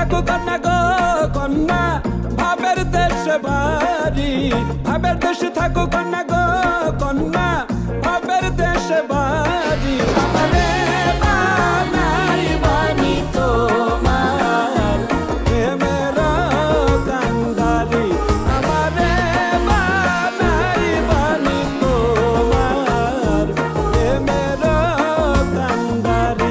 থাকো কন্যা গো কন্যা ভাবের দেশে বাড়ি ভাবের দেশে থাকো কন্যা গো কন্যা ভাবের দেশে বাড়ি আমারে বানাই বানি তোমার প্রেমের কান্ডারি আমারে বানাই বানি তোমার প্রেমের কান্ডারি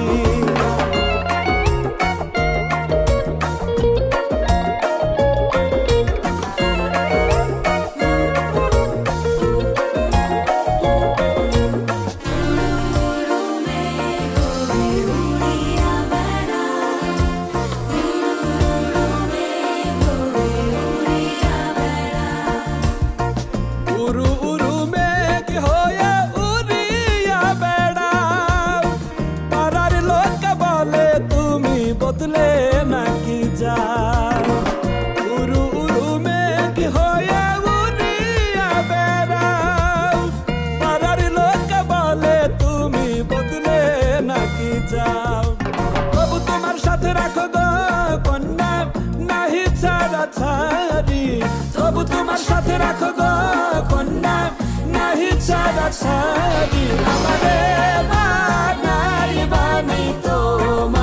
উরু উরু মেঘ হয়ে উড়িয়া বেড়াও পাড়ার লোক বলে তুমি বদলে নাকি যাও উরু উরু মেঘ হয়ে উড়িয়া বেড়াও পাড়ার লোক বলে তুমি বদলে নাকি যাও তবু তোমার সাথে রাখো গো কন্যা নাহি ছাড়া ছাড়ি তবু তোমার সাথে রাখো গো কন্যা নাহি ছাড়া ছাড়ি আমারে বানাই বানি তোমার